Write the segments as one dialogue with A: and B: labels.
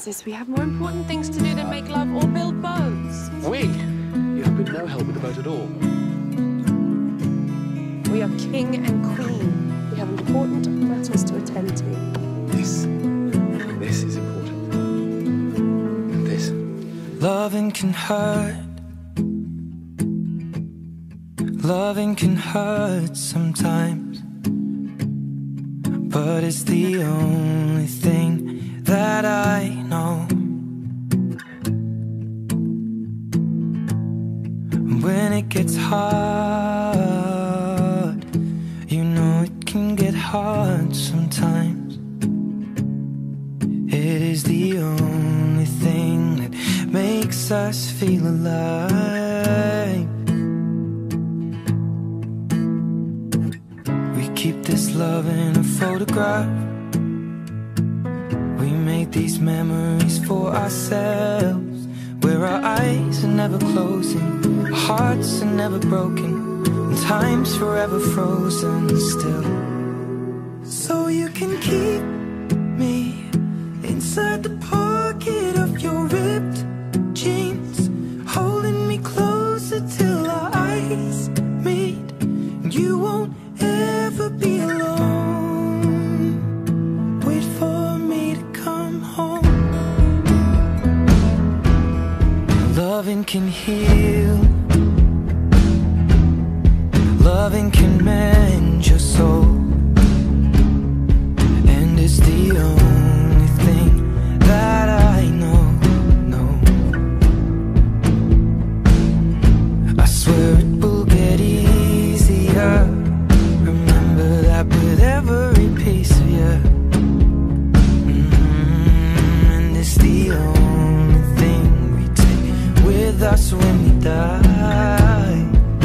A: Francis, we have more important things to do than make love or build boats.
B: We? You have been no help with the boat at all.
A: We are king and queen. We have important matters to attend to.
B: This is important. And this.
C: Loving can hurt. Loving can hurt sometimes, but it's the only thing that I know. When it gets hard, you know it can get hard sometimes. It is the only thing that makes us feel alive. We keep this love in a photograph. We make these memories for ourselves, where our eyes are never closing, our hearts are never broken, and time's forever frozen still. So you can keep me inside the pocket of your ripped jeans, holding me closer till our eyes meet, and you won't ever be alone. Wait for me to come home. Loving can heal. Loving can mend your soul, and it's the only thing that I know. I swear it will get easier. Remember that with every piece of you. And it's the only thing we take with us when we die.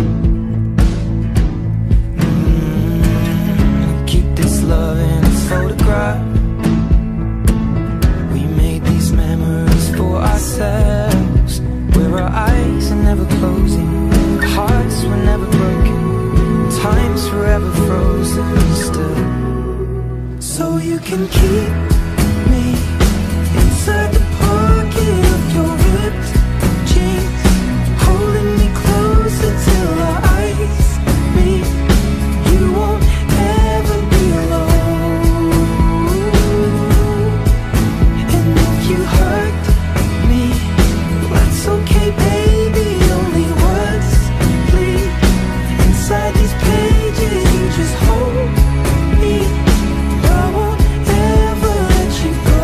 C: Keep this love in its photograph. We made these memories for ourselves, where our eyes are never closing, our hearts were never broken, time's forever frozen still. So you can keep me inside the pocket of your ripped jeans, holding me closer till our eyes meet. You won't ever be alone. And if you hurt me, that's okay, baby. Only words bleed inside these pages. You just hold me. I won't ever let you go.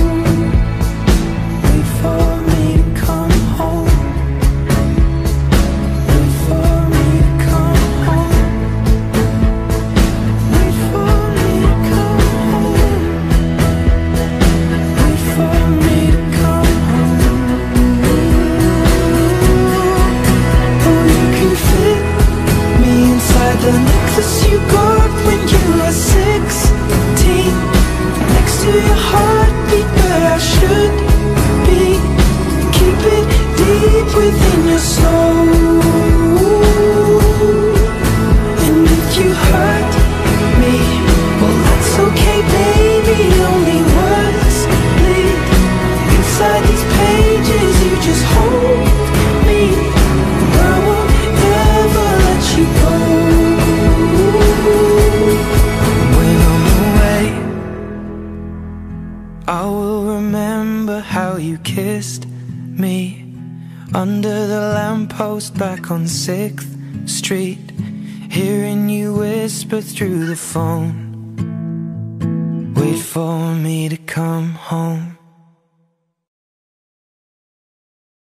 C: Wait for me to come home. Wait for me to come home. Wait for me to come home. Wait for me to come home. Oh, you can fit me inside the necklace you got when you were 16, next to your heartbeat where I should be. Keep it deep within your soul. And if you hurt me, well, that's okay, baby. Only words bleed inside these pages. You just hold me. I won't ever let you go. When I'm away, I will remember how you kissed me under the lamppost back on 6th Street, hearing you whisper through the phone. Wait for me to come home.